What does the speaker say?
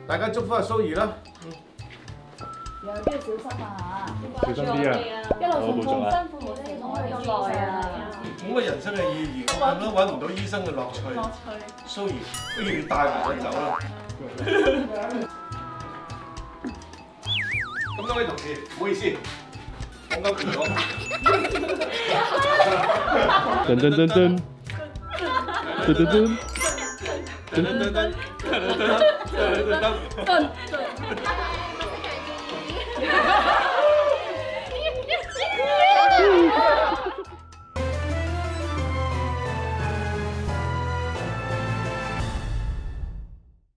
大家祝福阿蘇怡啦。 楊都要小心啊小心啲啊！ 一路冇錯啊！ 辛苦冇聽講咁耐啊！ 冇乜人生嘅意義，我咁樣揾唔到醫生嘅樂趣。蘇怡，不如你帶埋我走啦。咁多位同事，唔好意思，我啱咗。 噔噔噔噔，噔噔噔，噔噔噔噔，噔噔噔噔。